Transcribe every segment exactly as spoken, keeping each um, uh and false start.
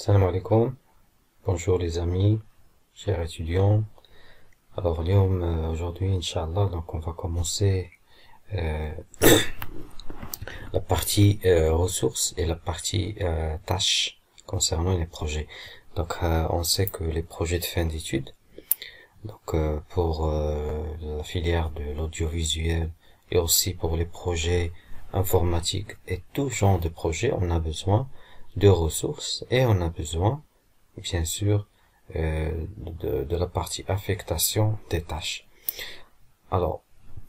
Salam alaikum, bonjour les amis, chers étudiants. Alors اليوم, euh, aujourd'hui, Inch'Allah, donc on va commencer euh, la partie euh, ressources et la partie euh, tâches concernant les projets. Donc euh, on sait que les projets de fin d'études, donc euh, pour euh, la filière de l'audiovisuel et aussi pour les projets informatiques et tout genre de projets, on a besoin de ressources et on a besoin, bien sûr, euh, de, de la partie affectation des tâches. Alors,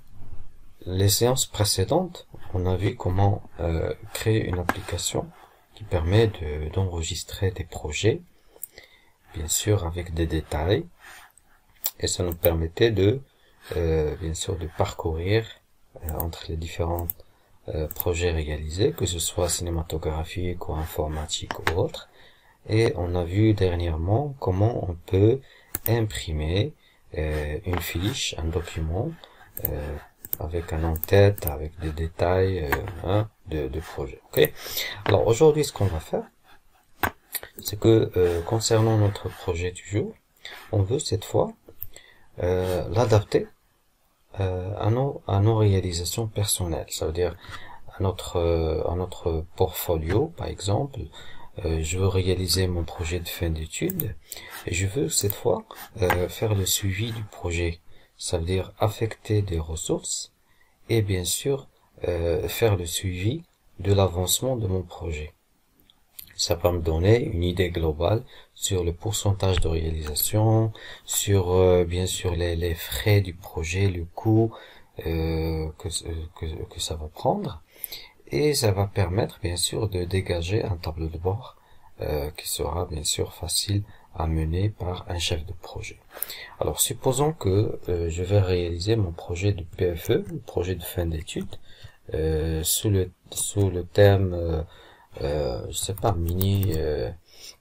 les séances précédentes, on a vu comment euh, créer une application qui permet de, d'enregistrer des projets, bien sûr avec des détails, et ça nous permettait de, euh, bien sûr, de parcourir euh, entre les différents euh, projets réalisés, que ce soit cinématographique ou informatique ou autre. Et on a vu dernièrement comment on peut imprimer euh, une fiche, un document, euh, avec un en-tête, avec des détails euh, hein, de, de projet. Okay. Alors aujourd'hui, ce qu'on va faire, c'est que euh, concernant notre projet du jour, on veut cette fois euh, l'adapter euh, à, nos, à nos réalisations personnelles. Ça veut dire à notre, euh, à notre portfolio, par exemple. Euh, je veux réaliser mon projet de fin d'études et je veux cette fois euh, faire le suivi du projet. Ça veut dire affecter des ressources et bien sûr euh, faire le suivi de l'avancement de mon projet. Ça va me donner une idée globale sur le pourcentage de réalisation, sur euh, bien sûr les, les frais du projet, le coût euh, que, que, que ça va prendre. Et ça va permettre bien sûr de dégager un tableau de bord euh, qui sera bien sûr facile à mener par un chef de projet. Alors supposons que euh, je vais réaliser mon projet de P F E, le projet de fin d'études, euh, sous le sous le thème euh, euh, je sais pas mini euh,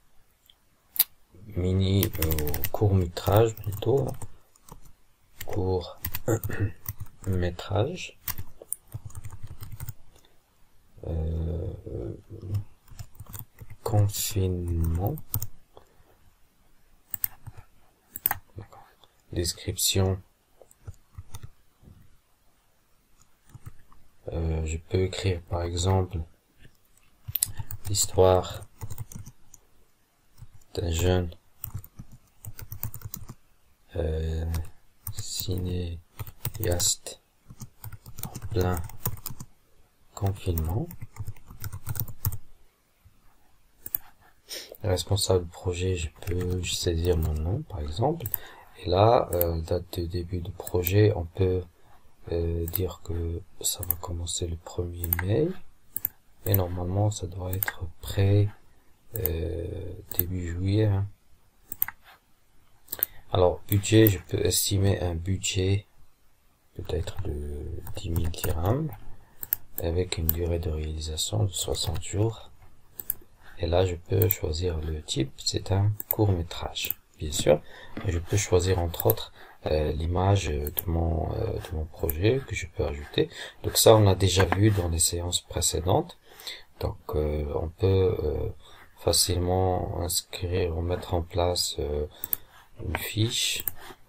mini euh, court métrage plutôt hein. court métrage. Euh, confinement. Description. Euh, je peux écrire par exemple l'histoire d'un jeune euh, cinéaste en plein confinement. Responsable de projet, je peux saisir mon nom par exemple. Et là, euh, date de début de projet, on peut euh, dire que ça va commencer le premier mai. Et normalement, ça doit être prêt euh, début juillet. Hein. Alors, budget, je peux estimer un budget peut-être de dix mille dirhams avec une durée de réalisation de soixante jours. Et là, je peux choisir le type, c'est un court métrage, bien sûr. Je peux choisir entre autres euh, l'image de mon euh, de mon projet que je peux ajouter. Donc ça, on a déjà vu dans les séances précédentes. Donc euh, on peut euh, facilement inscrire ou mettre en place euh, une fiche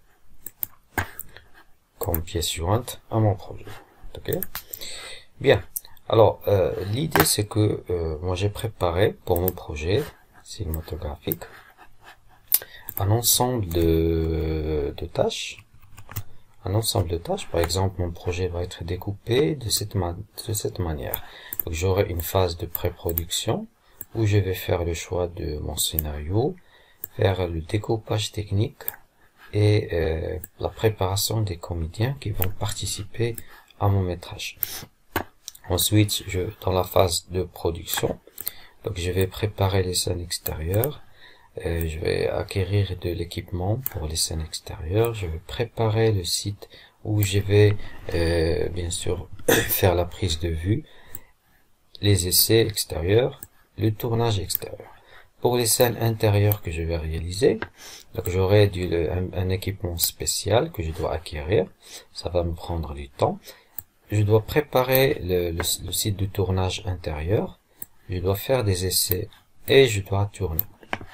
comme pièce jointe à mon projet. Ok. Bien. Alors, euh, l'idée c'est que euh, moi j'ai préparé pour mon projet cinématographique un ensemble de, de tâches. Un ensemble de tâches. Par exemple, mon projet va être découpé de cette, ma de cette manière. Donc, j'aurai une phase de pré-production où je vais faire le choix de mon scénario, faire le découpage technique et euh, la préparation des comédiens qui vont participer à mon métrage. Ensuite, je, dans la phase de production, donc je vais préparer les scènes extérieures, euh, je vais acquérir de l'équipement pour les scènes extérieures, je vais préparer le site où je vais euh, bien sûr faire la prise de vue, les essais extérieurs, le tournage extérieur. Pour les scènes intérieures que je vais réaliser, donc j'aurai du un, un équipement spécial que je dois acquérir, ça va me prendre du temps. Je dois préparer le, le, le site de tournage intérieur, je dois faire des essais et je dois tourner.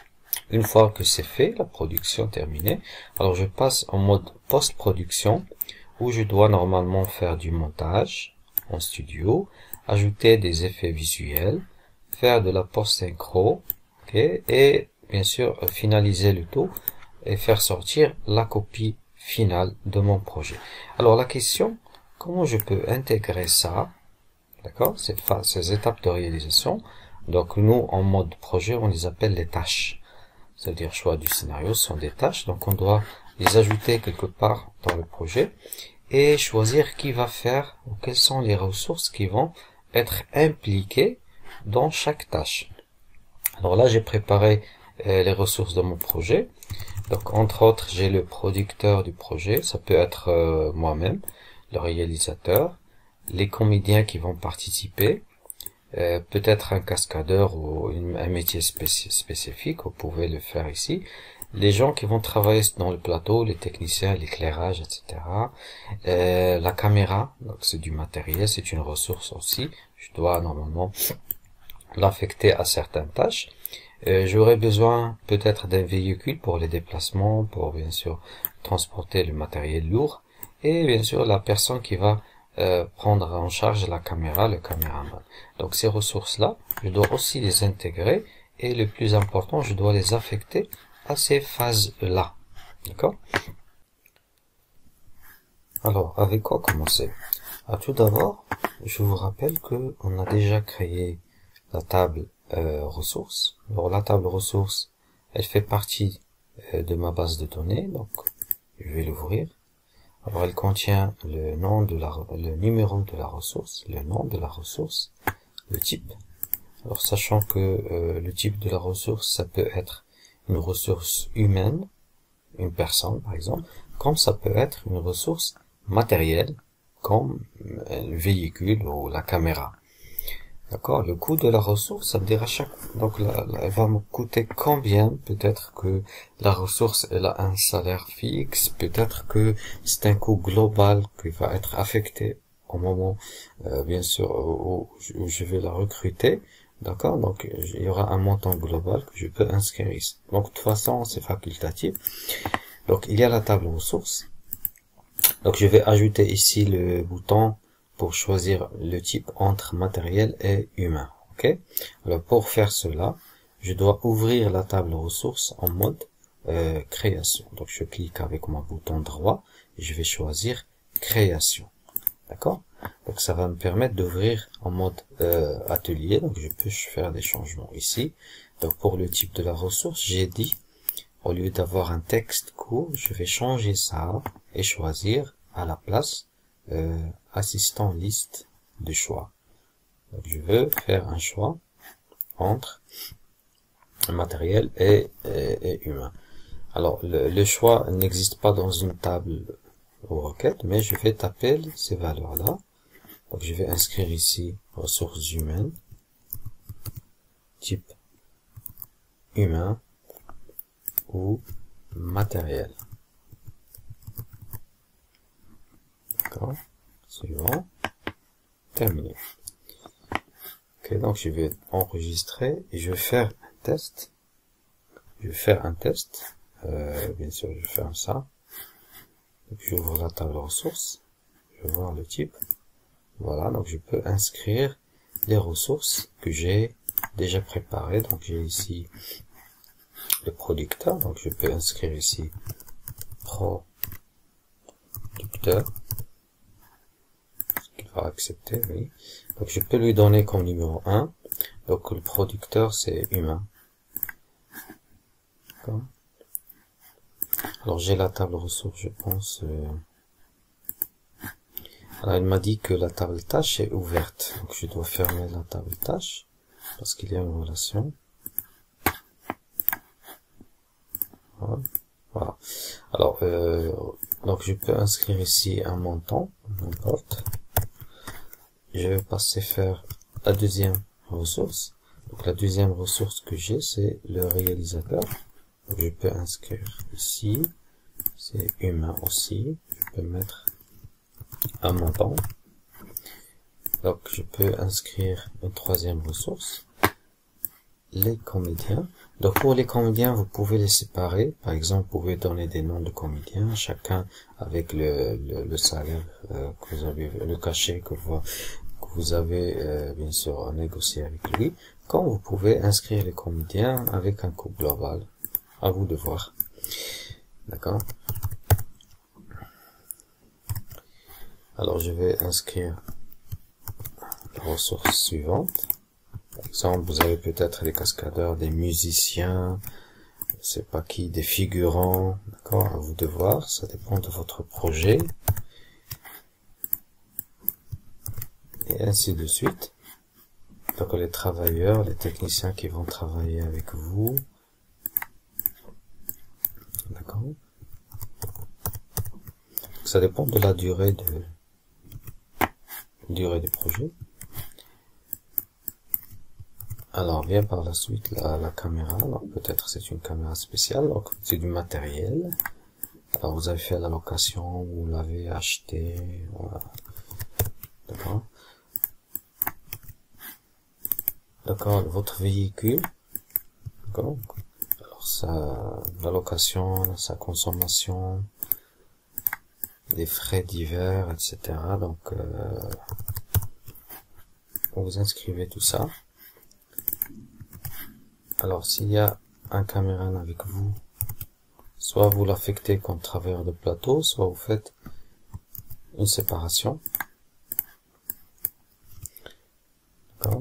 Une fois que c'est fait, la production terminée, alors je passe en mode post-production où je dois normalement faire du montage en studio, ajouter des effets visuels, faire de la post-synchro, okay, et bien sûr finaliser le tout et faire sortir la copie finale de mon projet. Alors la question, comment je peux intégrer ça, d'accord, ces, ces étapes de réalisation. Donc nous, en mode projet, on les appelle les tâches. C'est-à-dire choix du scénario, ce sont des tâches, donc on doit les ajouter quelque part dans le projet et choisir qui va faire ou quelles sont les ressources qui vont être impliquées dans chaque tâche. Alors là, j'ai préparé euh, les ressources de mon projet. Donc entre autres, j'ai le producteur du projet, ça peut être euh, moi-même, le réalisateur, les comédiens qui vont participer, Euh, peut-être un cascadeur ou une, un métier spéci spécifique, vous pouvez le faire ici. Les gens qui vont travailler dans le plateau, les techniciens, l'éclairage, et cetera. Euh, la caméra, donc c'est du matériel, c'est une ressource aussi. Je dois normalement l'affecter à certaines tâches. Euh, J'aurai besoin peut-être d'un véhicule pour les déplacements, pour bien sûr transporter le matériel lourd. Et bien sûr la personne qui va Euh, prendre en charge la caméra, le caméraman. Donc ces ressources-là, je dois aussi les intégrer et le plus important, je dois les affecter à ces phases-là. D'accord? Alors, avec quoi commencer? Ah, tout d'abord, je vous rappelle que on a déjà créé la table euh, ressources. Alors la table ressources, elle fait partie euh, de ma base de données, donc je vais l'ouvrir. Alors, elle contient le nom de la, le numéro de la ressource, le nom de la ressource, le type. Alors, sachant que euh, le type de la ressource, ça peut être une ressource humaine, une personne par exemple, comme ça peut être une ressource matérielle, comme le véhicule ou la caméra. D'accord, le coût de la ressource, ça veut dire à chaque, donc la, la, elle va me coûter combien, peut-être que la ressource, elle a un salaire fixe, peut-être que c'est un coût global qui va être affecté au moment, euh, bien sûr, où, où je vais la recruter, d'accord, donc il y aura un montant global que je peux inscrire ici. Donc de toute façon, c'est facultatif. Donc il y a la table ressources, donc je vais ajouter ici le bouton pour choisir le type entre matériel et humain. Ok. Alors pour faire cela, je dois ouvrir la table ressources en mode euh, création. Donc je clique avec mon bouton droit et je vais choisir création. D'accord. Donc ça va me permettre d'ouvrir en mode euh, atelier. Donc je peux faire des changements ici. Donc pour le type de la ressource, j'ai dit au lieu d'avoir un texte court, je vais changer ça et choisir à la place euh, assistant liste de choix. Donc je veux faire un choix entre matériel et, et, et humain. Alors le, le choix n'existe pas dans une table ou requête, mais je vais taper ces valeurs-là. Donc je vais inscrire ici ressources humaines, type humain ou matériel. D'accord. Suivant. Terminé. Ok, donc je vais enregistrer et je vais faire un test. Je vais faire un test. Euh, bien sûr, je ferme ça. Donc j'ouvre la table ressources. Je vais voir le type. Voilà, donc je peux inscrire les ressources que j'ai déjà préparées. Donc j'ai ici le producteur. Donc je peux inscrire ici producteur. Accepter, oui. Donc je peux lui donner comme numéro un. Donc le producteur c'est humain. Alors j'ai la table ressources, je pense. Euh... Alors il m'a dit que la table tâche est ouverte. Donc je dois fermer la table tâche parce qu'il y a une relation. Voilà. Voilà. Alors euh... donc je peux inscrire ici un montant, n'importe. Je vais passer faire la deuxième ressource. Donc la deuxième ressource que j'ai, c'est le réalisateur. Donc je peux inscrire ici. C'est humain aussi. Je peux mettre un montant. Donc je peux inscrire une troisième ressource. Les comédiens. Donc pour les comédiens, vous pouvez les séparer. Par exemple, vous pouvez donner des noms de comédiens, chacun avec le, le, le salaire euh, que vous avez, le cachet que vous, que vous avez euh, bien sûr négocié avec lui. Quand vous pouvez inscrire les comédiens avec un coût global. À vous de voir. D'accord. Alors je vais inscrire les ressources suivantes. Par exemple, vous avez peut-être des cascadeurs, des musiciens, je sais pas qui, des figurants, d'accord, à vous de voir, ça dépend de votre projet. Et ainsi de suite. Donc les travailleurs, les techniciens qui vont travailler avec vous. D'accord. Ça dépend de la durée de durée du projet. Alors vient par la suite la, la caméra. Donc peut-être c'est une caméra spéciale. Donc c'est du matériel. Alors vous avez fait la location, vous l'avez acheté. Voilà. D'accord. D'accord. Votre véhicule. D'accord. Alors ça, la location, sa consommation, les frais divers, et cetera. Donc euh, vous inscrivez tout ça. Alors, s'il y a un caméraman avec vous, soit vous l'affectez comme travailleur de plateau, soit vous faites une séparation. D'accord.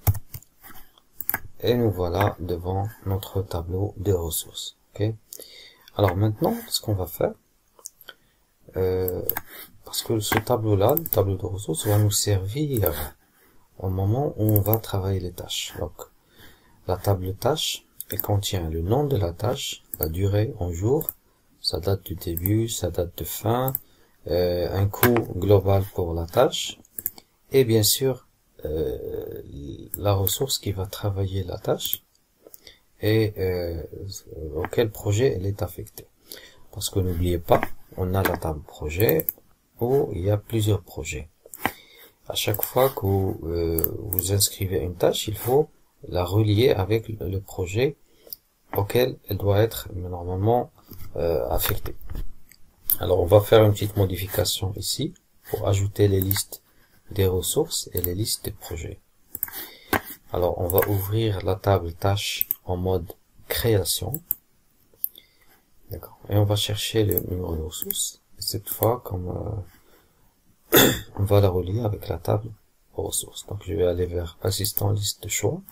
Et nous voilà devant notre tableau de ressources. Ok. Alors maintenant, ce qu'on va faire, euh, parce que ce tableau-là, le tableau de ressources, va nous servir au moment où on va travailler les tâches. Donc, la table tâche, elle contient le nom de la tâche, la durée en jours, sa date du début, sa date de fin, euh, un coût global pour la tâche, et bien sûr euh, la ressource qui va travailler la tâche et euh, auquel projet elle est affectée. Parce que n'oubliez pas, on a la table projet où il y a plusieurs projets. À chaque fois que vous, euh, vous inscrivez une tâche, il faut la relier avec le projet auquel elle doit être normalement euh, affectée. Alors on va faire une petite modification ici pour ajouter les listes des ressources et les listes des projets. Alors on va ouvrir la table tâche en mode création. D'accord. Et on va chercher le numéro de ressources. Et cette fois, comme euh, on va la relier avec la table ressources. Donc je vais aller vers assistant liste de choix.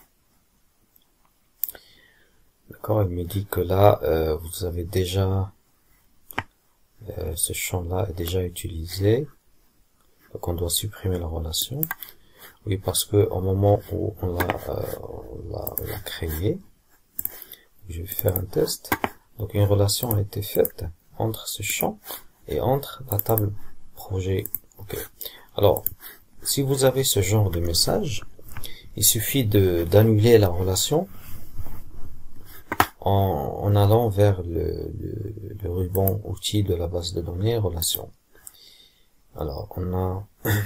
D'accord, il me dit que là, euh, vous avez déjà, euh, ce champ-là est déjà utilisé. Donc on doit supprimer la relation. Oui, parce que au moment où on l'a euh, créé, je vais faire un test. Donc une relation a été faite entre ce champ et entre la table projet. Ok. Alors, si vous avez ce genre de message, il suffit de d'annuler la relation en, en allant vers le, le, le ruban outil de la base de données relation. Alors, on a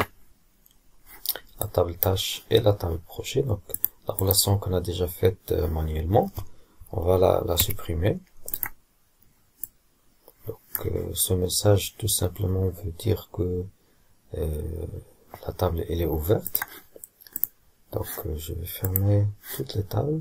la table tâche et la table projet. Donc, la relation qu'on a déjà faite euh, manuellement, on va la, la supprimer. Donc, euh, ce message tout simplement veut dire que euh, la table elle est ouverte. Donc, euh, je vais fermer toutes les tables,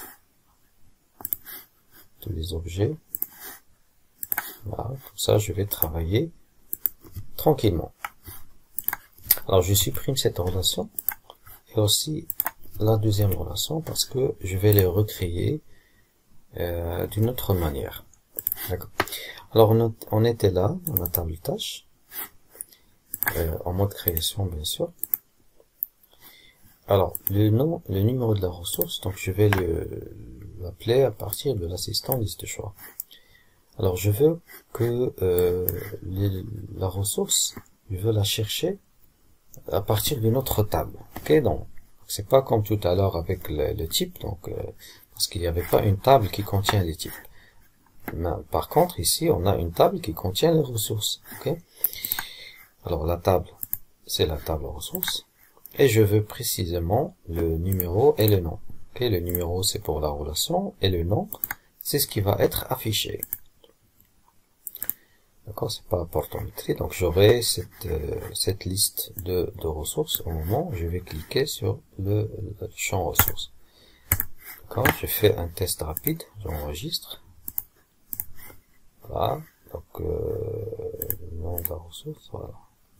tous les objets. Voilà, comme ça, je vais travailler tranquillement. Alors, je supprime cette relation et aussi la deuxième relation parce que je vais les recréer euh, d'une autre manière. D'accord. Alors, on, on était là dans la table tâche, euh, en mode création, bien sûr. Alors, le nom, le numéro de la ressource, donc je vais l'appeler à partir de l'assistant liste choix. Alors, je veux que euh, les, la ressource, je veux la chercher à partir d'une autre table. Ok, donc c'est pas comme tout à l'heure avec le, le type, donc euh, parce qu'il n'y avait pas une table qui contient les types. Mais, par contre, ici, on a une table qui contient les ressources. Ok. Alors la table, c'est la table ressources, et je veux précisément le numéro et le nom. Ok, le numéro c'est pour la relation et le nom c'est ce qui va être affiché. D'accord, c'est pas important. Donc j'aurai cette euh, cette liste de, de ressources au moment où je vais cliquer sur le, le champ ressources. D'accord, je fais un test rapide, j'enregistre. Voilà, donc euh, le nom de la ressource, voilà.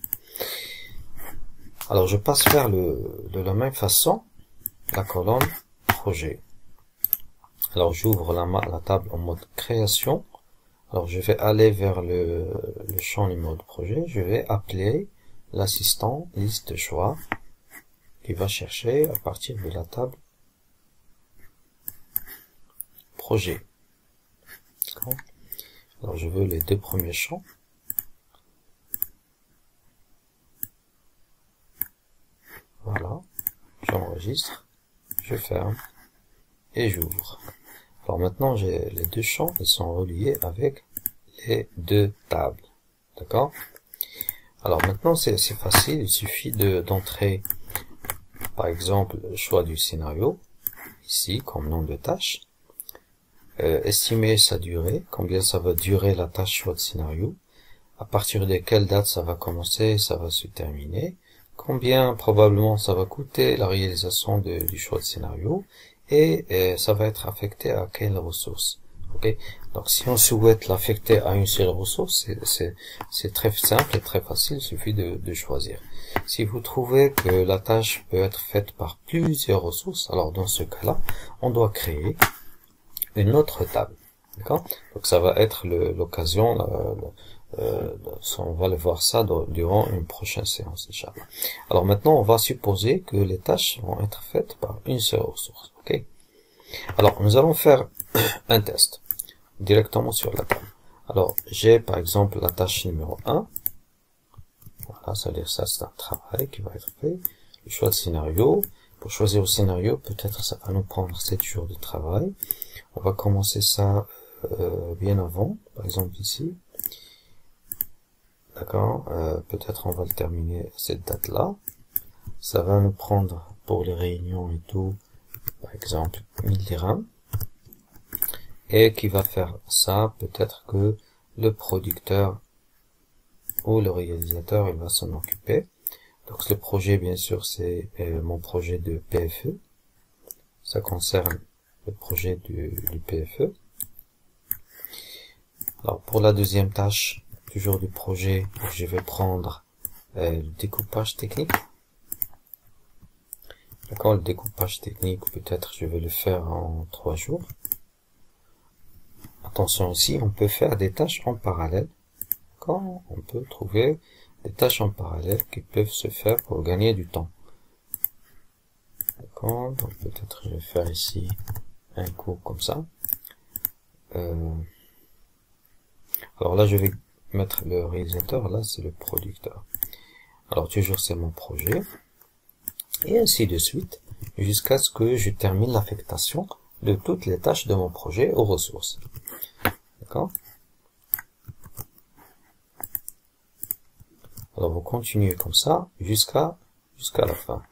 Alors je passe vers le de la même façon la colonne projet. Alors j'ouvre la, la table en mode création. Alors je vais aller vers le, le champ numéro de projet, je vais appeler l'assistant liste choix qui va chercher à partir de la table projet. Alors je veux les deux premiers champs. Voilà, j'enregistre, je ferme et j'ouvre. Alors maintenant j'ai les deux champs, ils sont reliés avec les deux tables. D'accord? Alors maintenant c'est facile, il suffit de d'entrer par exemple le choix du scénario, ici comme nom de tâche, euh, estimer sa durée, combien ça va durer la tâche choix de scénario, à partir de quelle date ça va commencer, ça va se terminer, combien probablement ça va coûter la réalisation de, du choix de scénario, et euh, ça va être affecté à quelle ressource. Ok, donc si on souhaite l'affecter à une seule ressource, c'est très simple et très facile, il suffit de, de choisir. Si vous trouvez que la tâche peut être faite par plusieurs ressources, alors dans ce cas-là, on doit créer une autre table. D'accord? Donc ça va être l'occasion, euh, on va le voir ça durant une prochaine séance, Inch'Allah. Alors maintenant, on va supposer que les tâches vont être faites par une seule ressource. Ok? Alors nous allons faire un test directement sur la table. Alors j'ai par exemple la tâche numéro un. Voilà, ça veut dire ça c'est un travail qui va être fait. Le choix de scénario. Pour choisir le scénario, peut-être ça va nous prendre sept jours de travail. On va commencer ça euh, bien avant, par exemple ici. D'accord, euh, peut-être on va le terminer cette date-là. Ça va nous prendre pour les réunions et tout, par exemple mille dirhams. Et qui va faire ça, peut-être que le producteur ou le réalisateur, il va s'en occuper. Donc le projet, bien sûr, c'est euh, mon projet de P F E. Ça concerne le projet du, du P F E. Alors pour la deuxième tâche, toujours du projet, je vais prendre euh, le découpage technique. D'accord, le découpage technique, peut-être je vais le faire en trois jours. Attention aussi, on peut faire des tâches en parallèle. D'accord, on peut trouver des tâches en parallèle qui peuvent se faire pour gagner du temps. D'accord, donc peut-être je vais faire ici un coup comme ça. Euh, alors là, je vais mettre le réalisateur, là c'est le producteur. Alors toujours c'est mon projet. Et ainsi de suite, jusqu'à ce que je termine l'affectation de toutes les tâches de mon projet aux ressources. D'accord? Alors vous continuez comme ça jusqu'à jusqu'à la fin.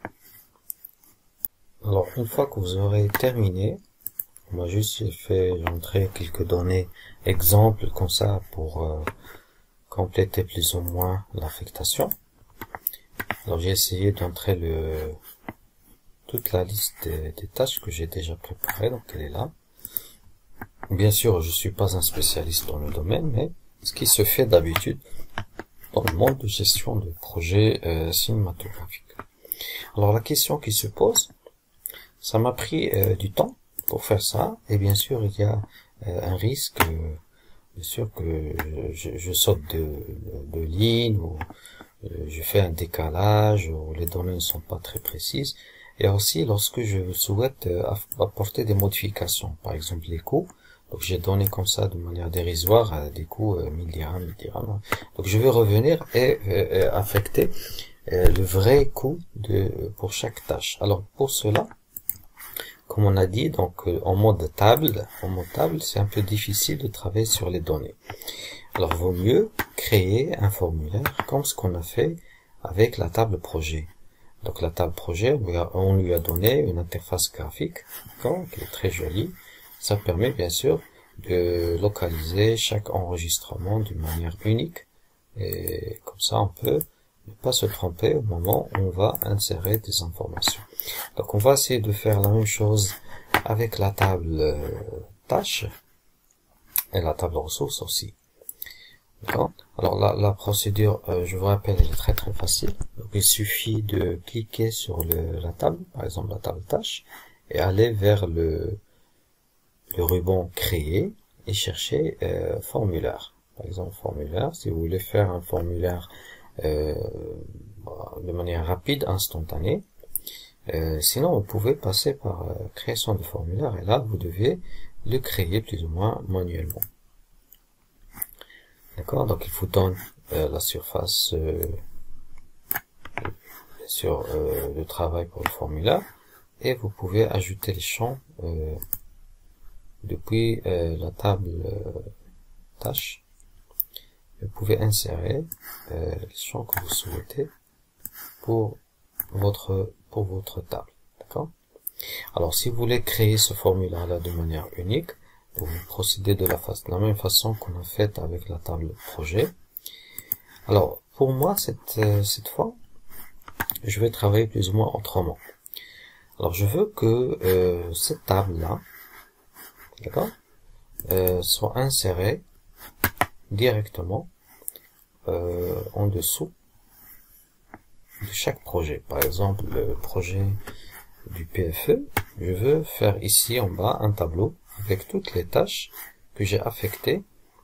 Alors une fois que vous aurez terminé, moi juste j'ai fait entrer quelques données exemples comme ça pour euh, compléter plus ou moins l'affectation. Alors j'ai essayé d'entrer le toute la liste des, des tâches que j'ai déjà préparées, donc elle est là. Bien sûr, je suis pas un spécialiste dans le domaine, mais ce qui se fait d'habitude dans le monde de gestion de projets euh, cinématographiques. Alors la question qui se pose, ça m'a pris euh, du temps pour faire ça, et bien sûr il y a euh, un risque, euh, bien sûr que je, je saute de, de, de ligne, ou euh, je fais un décalage, ou les données ne sont pas très précises, et aussi lorsque je souhaite euh, apporter des modifications, par exemple les coûts. Donc j'ai donné comme ça de manière dérisoire euh, des coûts euh, mille dirhams, mille dirhams. Donc je vais revenir et euh, affecter euh, le vrai coût de pour chaque tâche. Alors pour cela, comme on a dit, donc euh, en mode table, en mode table, c'est un peu difficile de travailler sur les données. Alors vaut mieux créer un formulaire comme ce qu'on a fait avec la table projet. Donc la table projet, on lui a donné une interface graphique, qui est très jolie. Ça permet bien sûr de localiser chaque enregistrement d'une manière unique. Et comme ça, on peut ne pas se tromper au moment où on va insérer des informations. Donc on va essayer de faire la même chose avec la table euh, tâche et la table ressources aussi. D'accord. Alors la, la procédure, euh, je vous rappelle, elle est très très facile. Donc, il suffit de cliquer sur le, la table, par exemple la table tâche, et aller vers le, le ruban créer et chercher euh, formulaire. Par exemple formulaire, si vous voulez faire un formulaire euh, de manière rapide, instantanée. Euh, sinon, vous pouvez passer par euh, création de formulaire, et là, vous devez le créer plus ou moins manuellement. D'accord, donc il vous donne euh, la surface euh, sur euh, le travail pour le formulaire, et vous pouvez ajouter les champs euh, depuis euh, la table euh, tâche. Vous pouvez insérer euh, les champs que vous souhaitez pour votre pour votre table. D'accord. Alors si vous voulez créer ce formulaire là de manière unique, vous procédez de la, face, de la même façon qu'on a fait avec la table projet. Alors pour moi cette euh, cette fois, je vais travailler plus ou moins autrement. Alors je veux que euh, cette table là, d'accord, euh, soit insérée directement euh, en dessous de chaque projet. Par exemple, le projet du P F E, je veux faire ici en bas un tableau avec toutes les tâches que j'ai affectées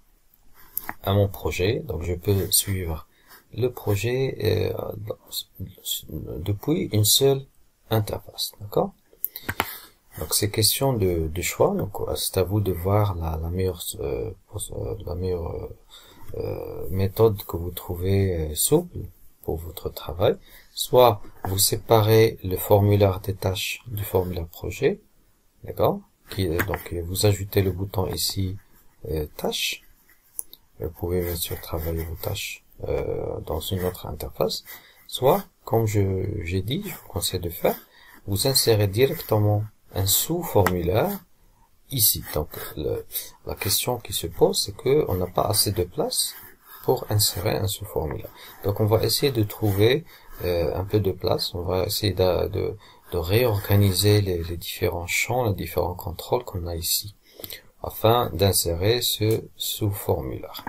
à mon projet. Donc je peux suivre le projet euh, depuis une seule interface. D'accord. Donc c'est question de, de choix. Donc c'est à vous de voir la, la meilleure euh, la meilleure euh, méthode que vous trouvez euh, souple pour votre travail. Soit vous séparez le formulaire des tâches du formulaire projet, d'accord, qui donc vous ajoutez le bouton ici euh, tâches. Vous pouvez bien sûr travailler vos tâches euh, dans une autre interface. Soit, comme je j'ai dit, je vous conseille de faire, vous insérez directement un sous-formulaire ici. Donc le, la question qui se pose, c'est que on n'a pas assez de place pour insérer un sous-formulaire. Donc on va essayer de trouver euh, un peu de place. On va essayer de, de, de réorganiser les, les différents champs, les différents contrôles qu'on a ici, afin d'insérer ce sous-formulaire.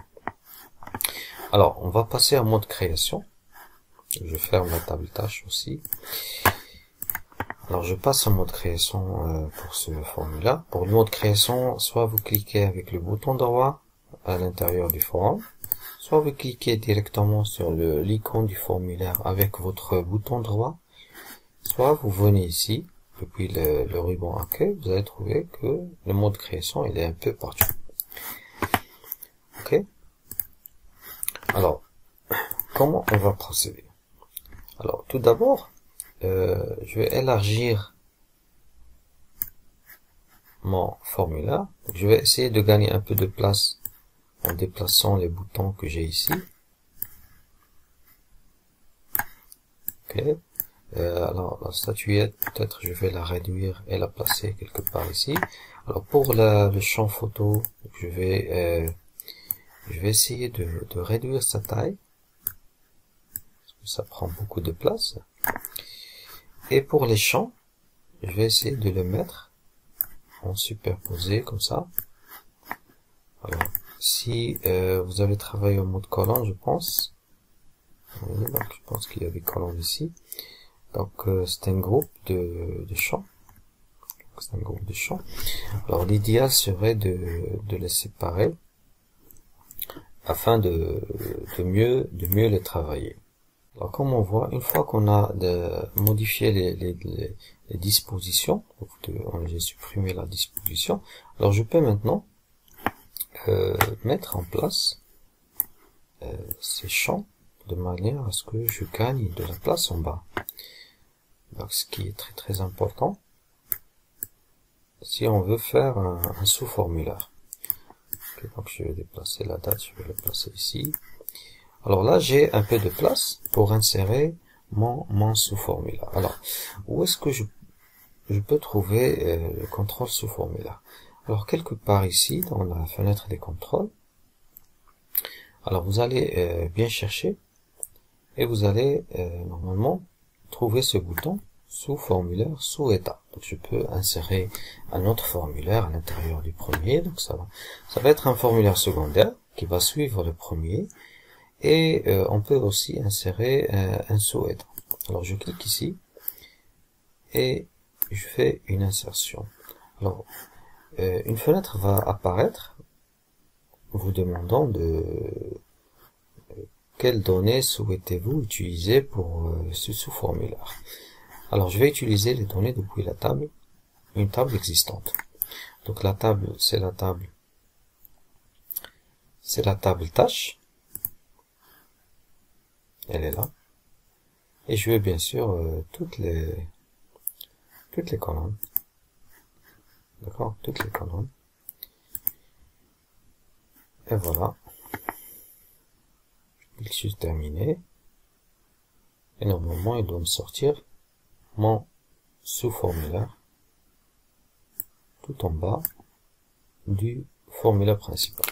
Alors on va passer en mode création. Je ferme la table tâche aussi. Alors je passe en mode création euh, pour ce formulaire. Pour le mode création, soit vous cliquez avec le bouton droit à l'intérieur du forum, soit vous cliquez directement sur le l'icône du formulaire avec votre bouton droit, soit vous venez ici, depuis le, le ruban accueil, vous allez trouver que le mode création il est un peu partout. Ok. Alors, comment on va procéder? Alors, tout d'abord, euh, je vais élargir mon formulaire. Donc, je vais essayer de gagner un peu de place en déplaçant les boutons que j'ai ici. Ok. Euh, alors, la statuette, peut-être je vais la réduire et la placer quelque part ici. Alors, pour la, le champ photo, je vais, euh, je vais essayer de, de réduire sa taille. Ça prend beaucoup de place. Et pour les champs, je vais essayer de le mettre en superposé comme ça. Alors, si euh, vous avez travaillé au mode colonne, je pense. Oui, donc je pense qu'il y a des colonnes ici. Donc euh, c'est un groupe de, de champs. C'est un groupe de champs. Alors l'idéal serait de, de les séparer afin de, de mieux de mieux les travailler. Alors comme on voit, une fois qu'on a de, modifié les, les, les, les dispositions, j'ai supprimé la disposition, alors je peux maintenant euh, mettre en place euh, ces champs de manière à ce que je gagne de la place en bas. Donc ce qui est très très important si on veut faire un, un sous-formulaire. Okay, donc je vais déplacer la date, je vais le placer ici. Alors là, j'ai un peu de place pour insérer mon, mon sous-formulaire. Alors, où est-ce que je, je peux trouver euh, le contrôle sous-formulaire? Alors, quelque part ici, dans la fenêtre des contrôles, alors vous allez euh, bien chercher, et vous allez euh, normalement trouver ce bouton sous-formulaire, sous-état. Donc je peux insérer un autre formulaire à l'intérieur du premier. Donc ça va, ça va être un formulaire secondaire qui va suivre le premier. Et euh, on peut aussi insérer euh, un sous-état. Alors je clique ici et je fais une insertion. Alors euh, une fenêtre va apparaître vous demandant de quelles données souhaitez-vous utiliser pour euh, ce sous-formulaire. Alors je vais utiliser les données depuis la table, une table existante. Donc la table, c'est la table, c'est la table tâche. Elle est là. Et je veux bien sûr euh, toutes les toutes les colonnes. D'accord, toutes les colonnes. Et voilà. Je clique sur terminer. Et normalement, il doit me sortir mon sous-formulaire tout en bas du formulaire principal.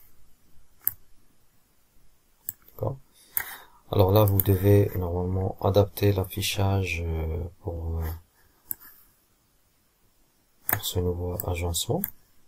D'accord. Alors là, vous devez normalement adapter l'affichage pour, euh, pour ce nouveau agencement.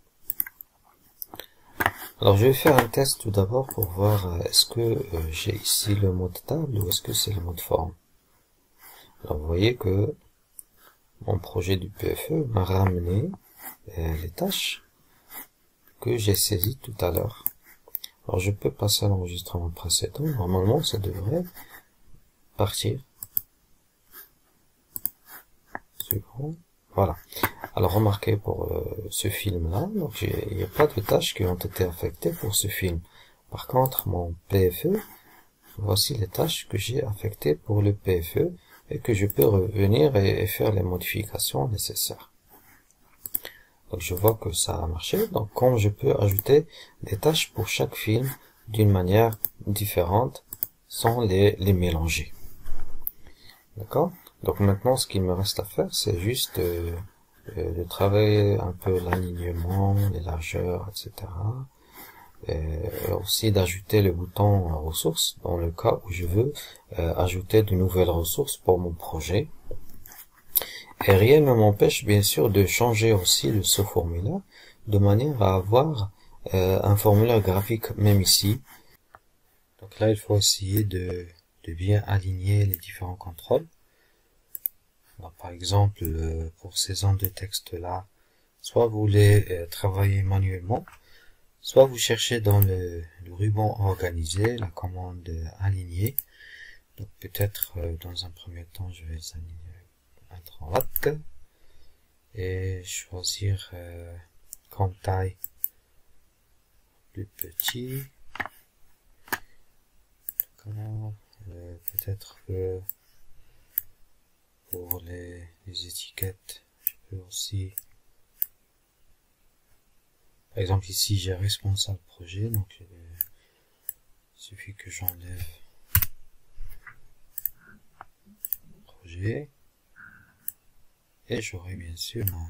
Alors je vais faire un test tout d'abord pour voir est-ce que euh, j'ai ici le mode table ou est-ce que c'est le mode forme. Alors vous voyez que mon projet du P F E m'a ramené euh, les tâches que j'ai saisies tout à l'heure. Alors je peux passer à l'enregistrement précédent. Normalement ça devrait partir. Suivant. Voilà. Alors remarquez pour euh, ce film là, donc il n'y a pas de tâches qui ont été affectées pour ce film. Par contre mon P F E, voici les tâches que j'ai affectées pour le P F E et que je peux revenir et, et faire les modifications nécessaires. Donc je vois que ça a marché. Donc comme je peux ajouter des tâches pour chaque film d'une manière différente sans les, les mélanger. D'accord? Donc maintenant ce qu'il me reste à faire c'est juste euh, euh, de travailler un peu l'alignement, les largeurs, et cetera. Et aussi d'ajouter le bouton ressources dans le cas où je veux euh, ajouter de nouvelles ressources pour mon projet. Et rien ne m'empêche bien sûr de changer aussi le sous-formulaire de manière à avoir euh, un formulaire graphique même ici. Donc là il faut essayer de, de bien aligner les différents contrôles. Alors, par exemple euh, pour ces zones de texte là, soit vous les euh, travaillez manuellement, soit vous cherchez dans le, le ruban organisé la commande aligner. Donc peut-être euh, dans un premier temps je vais les aligner à droite et choisir euh, comme taille plus petit. Euh, peut-être que pour les, les étiquettes je peux aussi, par exemple ici j'ai responsable projet, donc euh, il suffit que j'enlève projet et j'aurai bien sûr un...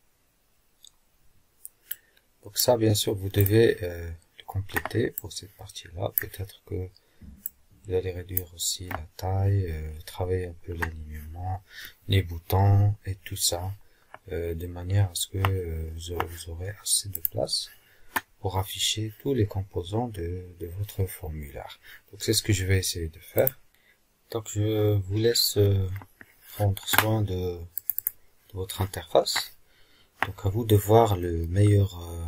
donc ça bien sûr vous devez euh, le compléter pour cette partie là. Peut-être que vous allez réduire aussi la taille, euh, travailler un peu l'alignement, les boutons et tout ça euh, de manière à ce que euh, vous aurez assez de place pour afficher tous les composants de, de votre formulaire. Donc c'est ce que je vais essayer de faire. Donc je vous laisse euh, prendre soin de, de votre interface. Donc à vous de voir le meilleur euh,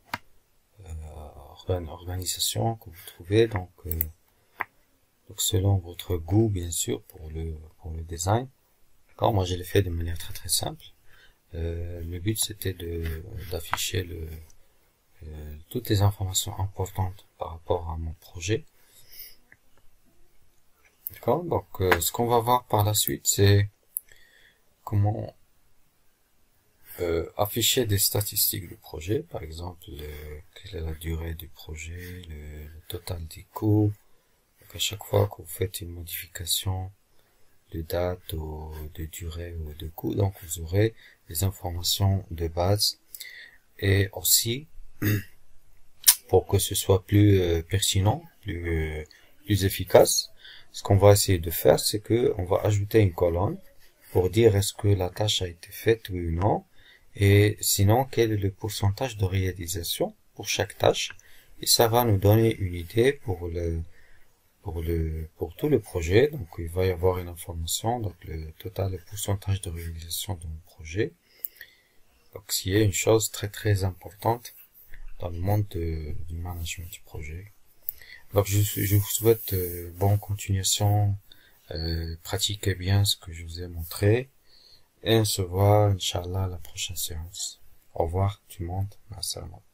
euh, organisation que vous trouvez. Donc, euh, donc selon votre goût bien sûr pour le pour le design. D'accord, moi je l'ai fait de manière très très simple. Euh, le but c'était de d'afficher le euh, toutes les informations importantes par rapport à mon projet. D'accord, donc euh, ce qu'on va voir par la suite c'est comment euh, afficher des statistiques du projet, par exemple le, quelle est la durée du projet, le, le total des coûts. Donc à chaque fois que vous faites une modification de date ou de durée ou de coût. Donc vous aurez les informations de base. Et aussi, pour que ce soit plus euh, pertinent, plus, euh, plus efficace, ce qu'on va essayer de faire, c'est que on va ajouter une colonne pour dire est-ce que la tâche a été faite oui ou non, et sinon quel est le pourcentage de réalisation pour chaque tâche, et ça va nous donner une idée pour le pour le pour tout le projet. Donc il va y avoir une information, donc le total, le pourcentage de réalisation de mon projet. Donc c'est une chose très très importante dans le monde de, du management du projet. Donc je, je vous souhaite euh, bonne continuation, euh, pratiquez bien ce que je vous ai montré, et on se voit, Inch'Allah, à la prochaine séance. Au revoir tout le monde. Assalamu alaikum.